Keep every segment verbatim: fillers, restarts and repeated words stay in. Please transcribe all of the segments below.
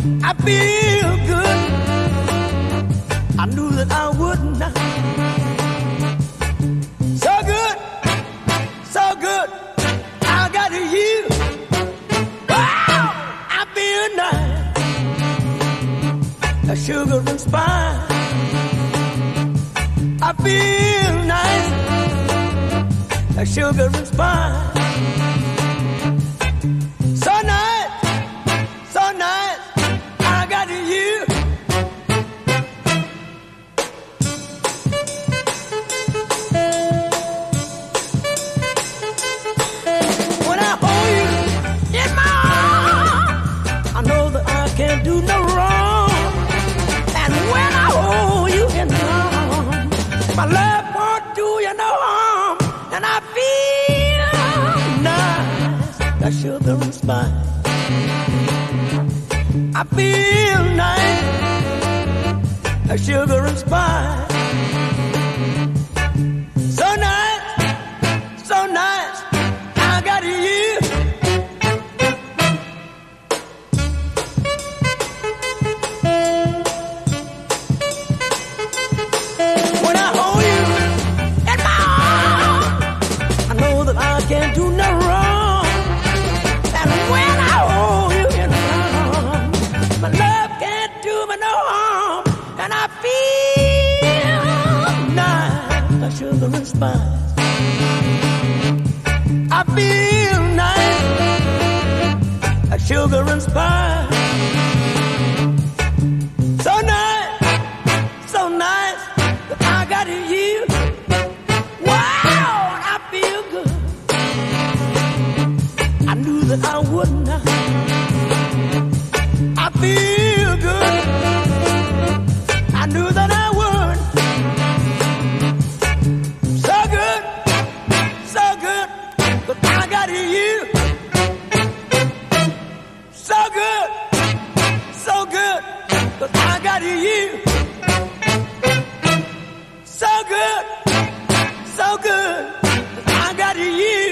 I feel good. I knew that I would not. So good, so good. I got you. Wow, I feel nice. A sugar and spice. I feel nice. A sugar and spice. So nice, so nice. I got you. When I hold you in my arms, I know that I can't do no wrong. And when I hold you in my arms, my love won't do you no harm. And I feel nice, like sugar and spice. I feel nice, like sugar and spice. So nice, so nice, I got you. When I hold you in my arms, I know that I can't do no wrong. And when I hold you in my arms, my love can't do me no harm. And I feel nice, like sugar and spice. I feel nice, like sugar and spice. So nice, so nice, that I got you. Wow, I feel good. I knew that I would not. I feel good. I knew that I would. So good, so good, but I got you. So good, so good, but I got you. So good, so good, but I got you.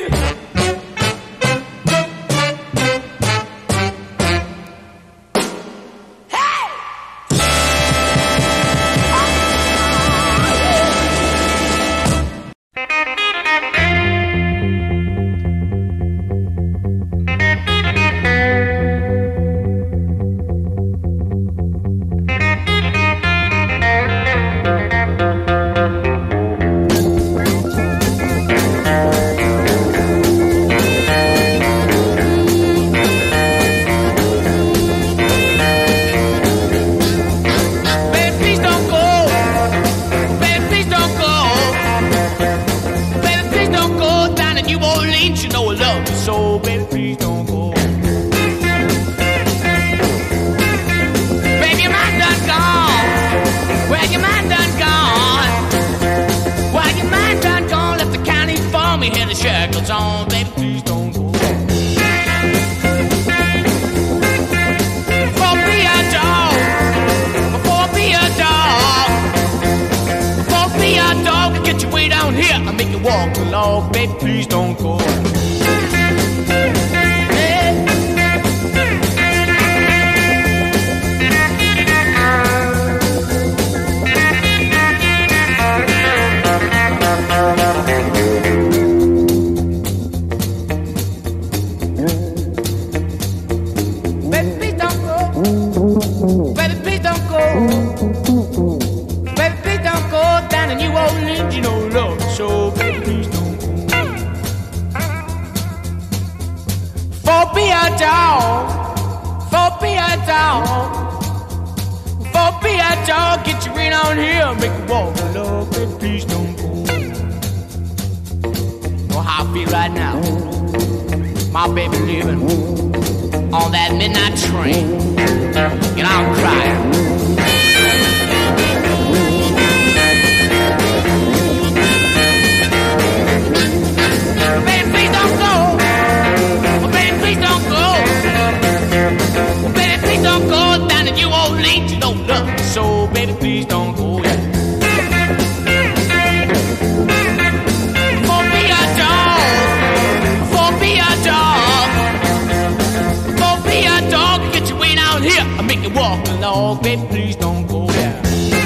Make Oh, Lord, baby, please don't go there.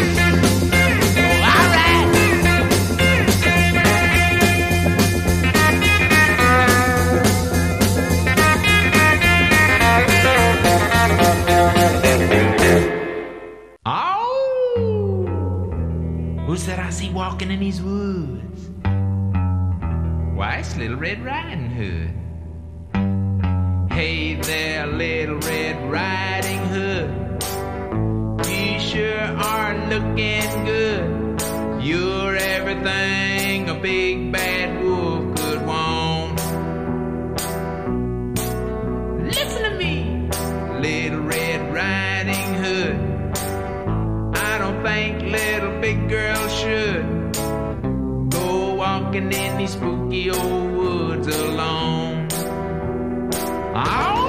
Who's that I see walking in these woods? Why, it's Little Red Riding Hood. Hey there, Little Red Riding Hood. You sure are looking good. You're everything a big bad wolf could want. Listen to me, Little Red Riding Hood. I don't think little big girls should go walking in these spooky old woods alone. Oh,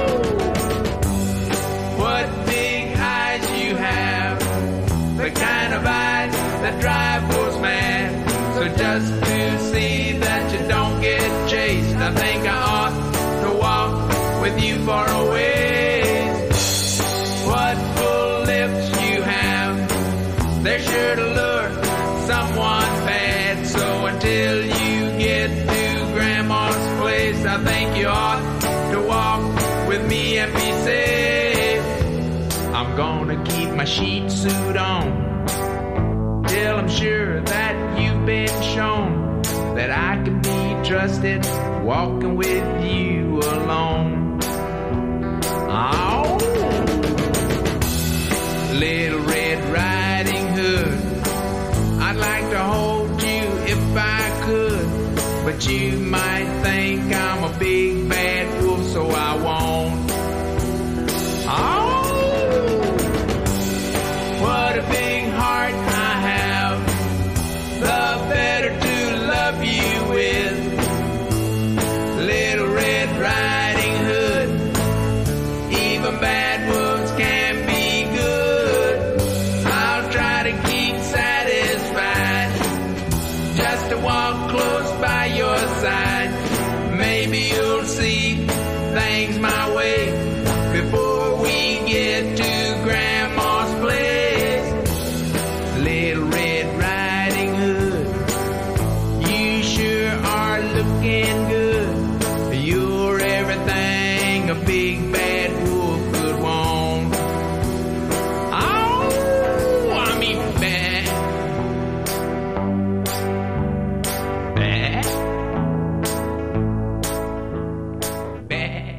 what big eyes you have, the kind of eyes that drive wolves mad. So just to see that you don't get chased, I think I ought to walk with you for a ways. What full lips you have, they're sure to lure someone bad. So until you get to Grandma's place, I think you ought to walk with me and be safe. I'm gonna keep my sheet suit on till I'm sure that you've been shown that I can be trusted walking with you alone. Oh, Little Red Riding Hood, I'd like to hold you if I could, but you might think I'm a big bad wolf, so I won't. Oh, what a big heart I have, the better to love you with. Little Red Riding Hood, even bad wolves can be good. I'll try to keep satisfied just to walk close by your side. Maybe you'll see things my way before we get to Grandma's place. Little Red Riding Hood, you sure are looking good. You're everything a big bad wolf could want. Oh, I mean bad. Bad. Bad.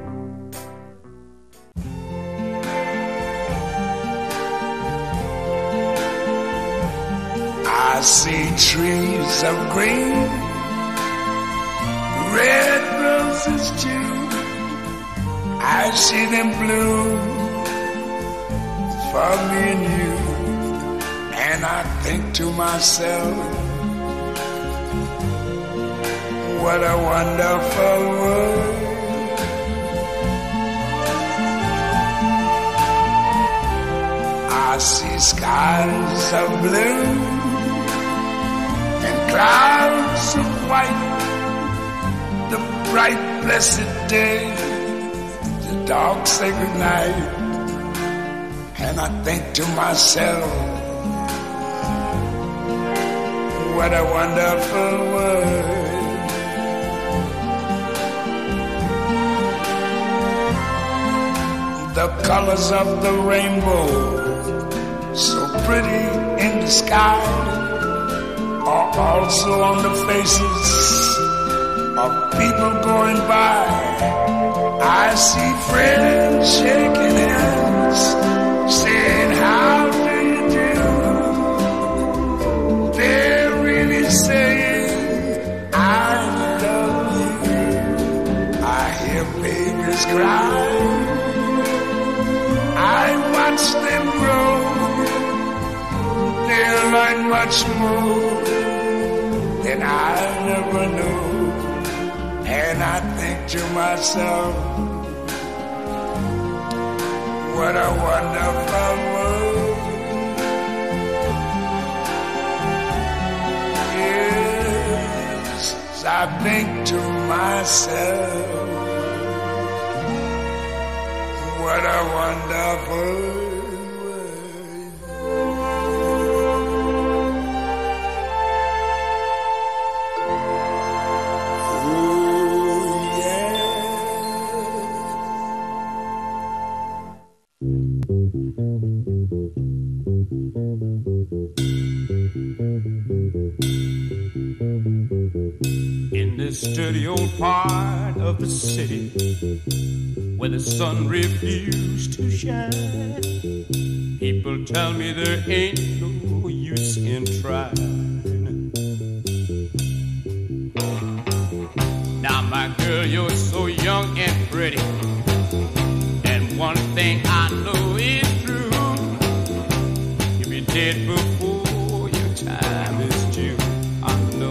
I see trees of green, red roses too. I see them bloom for me and you. And I think to myself, what a wonderful world. I see skies of blue and clouds of white, the bright blessed day, the dark sacred night. And I think to myself, what a wonderful world. The colors of the rainbow, so pretty in the sky, are also on the faces of people going by. I see friends shaking hands, saying, how do you do? They're really saying, I love you. I hear babies cry, I watch them grow. They'll learn much more than I never knew. And I think to myself, what a wonderful world. Yes, I think to myself, what a wonderful world. Oh, yeah. In this dirty old part of the city where the sun refused to shine, people tell me there ain't no use in trying. Now, my girl, you're so young and pretty, and one thing I know is true: you'll be dead before your time is due. I know.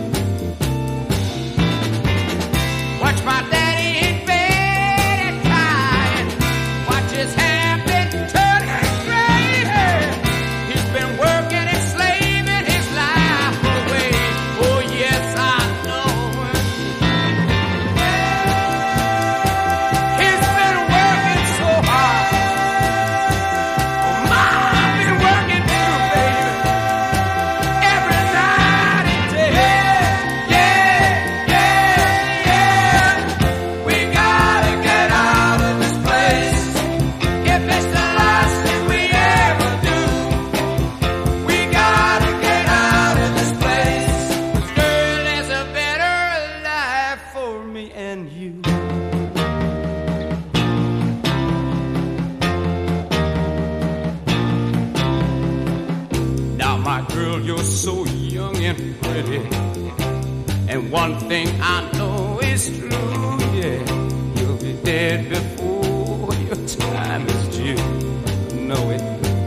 Watch my daddy in bed and crying. Watch his hair been turning gray. He's been working and slaving his life away. Oh yes, I know. He's been working so hard. Mom been working too, baby. Every night and day. Yeah, yeah, yeah. We gotta get out of this place. If it's the last thing we ever do, we gotta get out of this place. 'Cause girl, there's a better life for me and you. Now, my girl, you're so young and pretty, and one thing I know is true, yeah, you'll be dead before your time is due. Know it.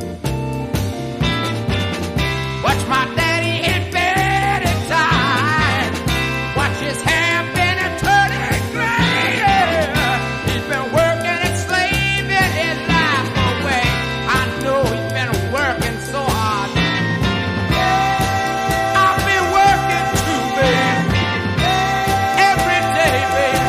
Watch my daddy in bed at time. Watch his hair been a turning gray. He's been working and slaving his life away. I know he's been working so hard. I've been working too, baby. Every day, baby.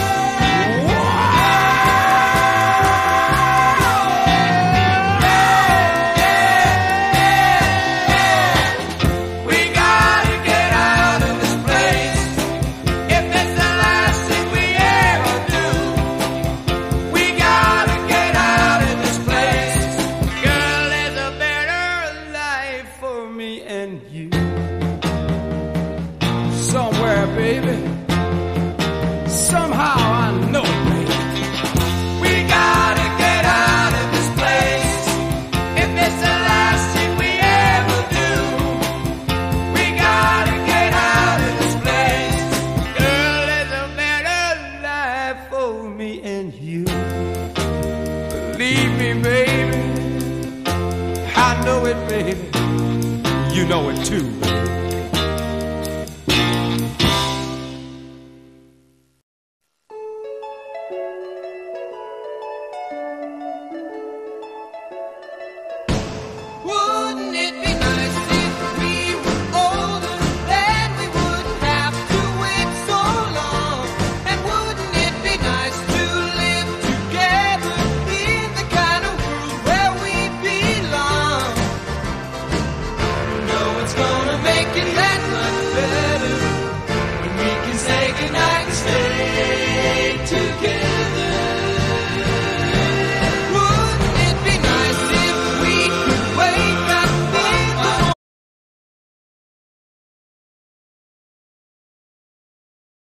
We gotta get out of this place. If it's the last thing we ever do, we gotta get out of this place. Girl, there's a better life for me and you. Somewhere, baby. Somehow I know it, baby. We gotta get out of this place. If it's the last thing we ever do, we gotta get out of this place. Girl, there's a better life for me and you. Believe me, baby. I know it, baby. You know it too, baby.